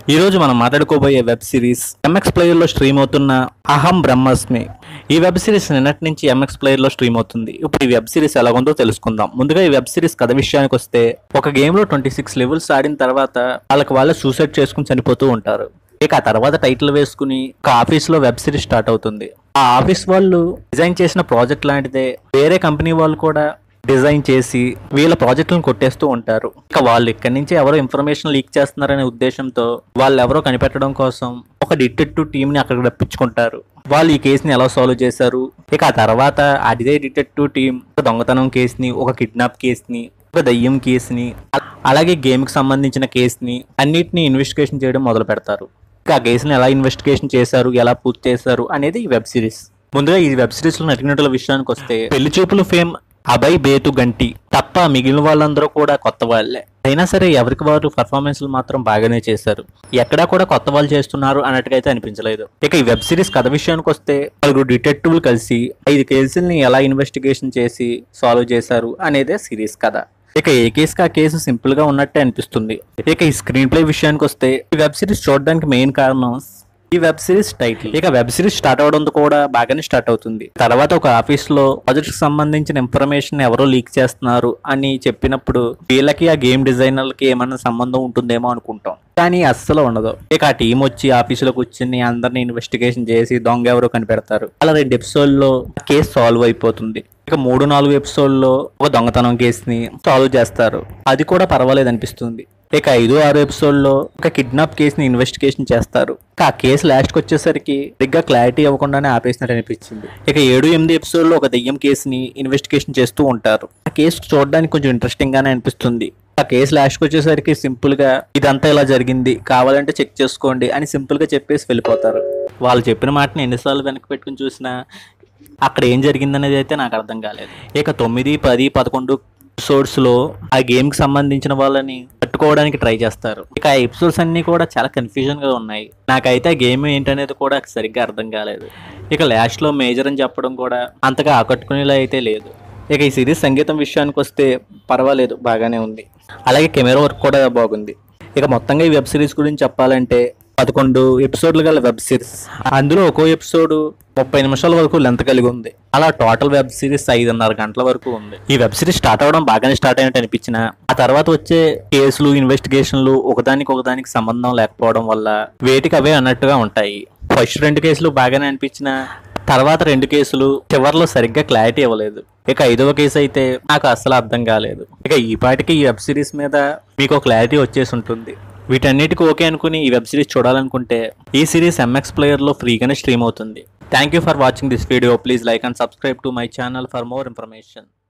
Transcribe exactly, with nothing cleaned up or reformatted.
ఈ రోజు మనం మాట్లాడుకోబోయే వెబ్ సిరీస్ ఎంఎక్స్ ప్లేయర్ లో స్ట్రీమ్ అవుతున్న అహం బ్రహ్మాస్మి. ఈ వెబ్ సిరీస్ నిన్నటి నుంచి ఎంఎక్స్ ప్లేయర్ లో స్ట్రీమ్ అవుతుంది. ఇప్పుడు ఈ వెబ్ సిరీస్ ఎలా ఉందో తెలుసుకుందాం. ముందుగా ఈ వెబ్ సిరీస్ కథ విషయానికి వస్తే, ఒక గేమ్ లో ట్వంటీ సిక్స్ లెవెల్స్ ఆడిన తర్వాత వాళ్ళకి వాళ్ళే సూసైడ్ చేసుకుని చనిపోతూ ఉంటారు. ఇక ఆ తర్వాత టైటిల్ వేసుకుని ఒక ఆఫీస్ లో వెబ్ సిరీస్ స్టార్ట్ అవుతుంది. ఆ ఆఫీస్ వాళ్ళు డిజైన్ చేసిన ప్రాజెక్ట్ లాంటిదే వేరే కంపెనీ వాళ్ళు కూడా డిజైన్ చేసి వీళ్ళ ప్రాజెక్టులను కొట్టేస్తూ ఉంటారు. ఇక వాళ్ళు ఇక్కడి నుంచి ఎవరో ఇన్ఫర్మేషన్ లీక్ చేస్తున్నారనే ఉద్దేశంతో వాళ్ళు ఎవరో కనిపెట్టడం కోసం ఒక డిటెక్టివ్ టీమ్ ని అక్కడికి రప్పించుకుంటారు. వాళ్ళు ఈ కేసుని ఎలా సాల్వ్ చేశారు, ఇక ఆ తర్వాత అదే డిటెక్టివ్ టీం ఒక దొంగతనం కేసుని, ఒక కిడ్నాప్ కేసుని, ఒక దయ్యం కేసుని, అలాగే గేమ్ కి సంబంధించిన కేసుని అన్నిటిని ఇన్వెస్టిగేషన్ చేయడం మొదలు పెడతారు. ఇక ఆ కేసుని ఎలా ఇన్వెస్టిగేషన్ చేశారు, ఎలా పూర్తి చేశారు అనేది ఈ వెబ్ సిరీస్. ముందుగా ఈ వెబ్ సిరీస్ లో నటినటుల విషయానికి వస్తే, పెళ్లి చూపులు ఫేమ్ అభయ్ బేతు గంటి తప్ప మిగిలిన వాళ్ళందరూ కూడా కొత్త వాళ్ళే. అయినా సరే ఎవరికి వారు పర్ఫార్మెన్స్లు మాత్రం బాగానే చేశారు. ఎక్కడా కూడా కొత్త వాళ్ళు చేస్తున్నారు అన్నట్టుగా అయితే అనిపించలేదు. ఇక ఈ వెబ్ సిరీస్ కథ విషయానికి వస్తే, నలుగురు డిటెక్టివ్లు కలిసి ఐదు కేసుల్ని ఎలా ఇన్వెస్టిగేషన్ చేసి సాల్వ్ చేశారు అనేదే సిరీస్ కథ. ఇక ఏ కేసుకి ఆ కేసు సింపుల్ గా ఉన్నట్టే అనిపిస్తుంది. ఇక ఈ స్క్రీన్ ప్లే విషయానికి వస్తే, ఈ వెబ్ సిరీస్ చూడడానికి మెయిన్ కారణం ఈ వెబ్ సిరీస్ టైటిల్. ఇక వెబ్ సిరీస్ స్టార్ట్ అవడంతో కూడా బాగానే స్టార్ట్ అవుతుంది. తర్వాత ఒక ఆఫీస్ లో ప్రాజెక్ట్ కి సంబంధించిన ఇన్ఫర్మేషన్ ఎవరో లీక్ చేస్తున్నారు అని చెప్పినప్పుడు వీళ్ళకి ఆ గేమ్ డిజైనర్లకి ఏమన్నా సంబంధం ఉంటుందేమో అనుకుంటాం, కానీ అస్సలు ఉండదు. ఇక ఆ టీం వచ్చి ఆఫీసులో కూర్చుని అందరిని ఇన్వెస్టిగేషన్ చేసి దొంగ ఎవరో కనిపెడతారు. అలా రెండు ఎపిసోడ్ లో కేసు సాల్వ్ అయిపోతుంది. ఇక మూడు నాలుగు ఎపిసోడ్ లో ఒక దొంగతనం కేసుని సాల్వ్ చేస్తారు, అది కూడా పర్వాలేదు అనిపిస్తుంది. ఇక ఐదు ఆరు ఎపిసోడ్ లో ఒక కిడ్నాప్ కేసుని ఇన్వెస్టిగేషన్ చేస్తారు. ఇక ఆ కేసు లాస్ట్ కి వచ్చేసరికి సరిగ్గా క్లారిటీ ఇవ్వకుండానే ఆపేసినట్టు అనిపించింది. ఇక ఏడు ఎనిమిది ఎపిసోడ్ లో ఒక దెయ్యం కేసుని ఇన్వెస్టిగేషన్ చేస్తూ ఉంటారు. ఆ కేసు చూడడానికి కొంచెం ఇంట్రెస్టింగ్ గానే అనిపిస్తుంది. ఆ కేసు లాస్ట్ కి వచ్చేసరికి సింపుల్ గా ఇదంతా ఇలా జరిగింది, కావాలంటే చెక్ చేసుకోండి అని సింపుల్ గా చెప్పేసి వెళ్ళిపోతారు. వాళ్ళు చెప్పిన మాటని ఎన్నిసార్లు వెనక్కి పెట్టుకుని చూసినా అక్కడ ఏం జరిగిందనేది అయితే నాకు అర్థం కాలేదు. ఇక తొమ్మిది పది పదకొండు ఎపిసోడ్స్ లో ఆ గేమ్ కి సంబంధించిన వాళ్ళని పట్టుకోవడానికి ట్రై చేస్తారు. ఇక ఆ ఎపిసోడ్స్ అన్ని కూడా చాలా కన్ఫ్యూజన్ గా ఉన్నాయి. నాకైతే ఆ గేమ్ ఏంటనేది కూడా సరిగ్గా అర్థం కాలేదు. ఇక లాస్ట్ లో మేజర్ అని చెప్పడం కూడా అంతగా ఆకట్టుకునేలా అయితే లేదు. ఇక ఈ సిరీస్ సంగీతం విషయానికి వస్తే పర్వాలేదు, బాగానే ఉంది. అలాగే కెమెరా వర్క్ కూడా బాగుంది. ఇక మొత్తంగా ఈ వెబ్ సిరీస్ గురించి చెప్పాలంటే, పదకొండు ఎపిసోడ్లు గల వెబ్ సిరీస్, అందులో ఒక్కో ఎపిసోడ్ ముప్పై నిమిషాల వరకు లెంత్ కలిగి ఉంది. అలా టోటల్ వెబ్ సిరీస్ ఐదున్నర గంటల వరకు ఉంది. ఈ వెబ్ సిరీస్ స్టార్ట్ అవడం బాగానే స్టార్ట్ అయినట్టు అనిపించిన, ఆ తర్వాత వచ్చే కేసులు ఇన్వెస్టిగేషన్లు ఒకదానికి ఒకదానికి సంబంధం లేకపోవడం వల్ల వేటికి అవే అన్నట్టుగా ఉంటాయి. ఫస్ట్ రెండు కేసులు బాగానే అనిపించిన, తర్వాత రెండు కేసులు చివరిలో సరిగ్గా క్లారిటీ ఇవ్వలేదు. ఇక ఐదవ కేసు అయితే నాకు అస్సలు అర్థం కాలేదు. ఇక ఈ పాటికి ఈ వెబ్ సిరీస్ మీద మీకు క్లారిటీ వచ్చేసి ఉంటుంది. వీటన్నిటికీ ఓకే అనుకుని ఈ వెబ్ సిరీస్ చూడాలనుకుంటే ఈ సిరీస్ ఎంఎక్స్ ప్లేయర్ లో ఫ్రీగానే స్ట్రీమ్ అవుతుంది. Thank you for watching this video. Please like and subscribe to my channel for more information.